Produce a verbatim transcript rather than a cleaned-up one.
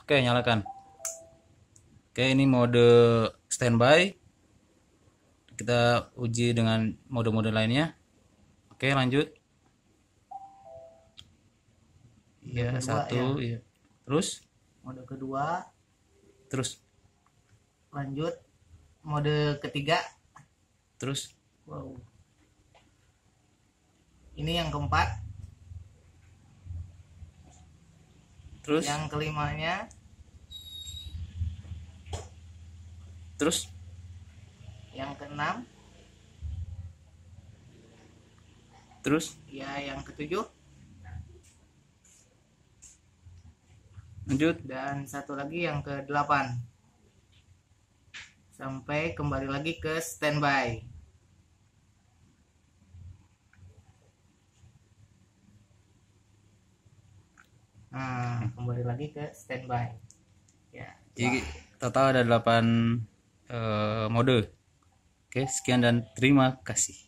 Oke, nyalakan. Oke, ini mode standby. Kita uji dengan mode-mode lainnya. Oke, lanjut. Iya, satu, ya. iya. Terus? Mode kedua. Terus? Lanjut. Mode ketiga. Terus? Wow. Ini yang keempat. Terus? Yang kelimanya. Terus? Yang keenam. Terus? Ya, yang ketujuh. Lanjut. Dan satu lagi yang ke delapan. Sampai kembali lagi ke standby. Nah, kembali lagi ke standby. Ya. Jadi total ada delapan uh, mode. Oke, sekian dan terima kasih.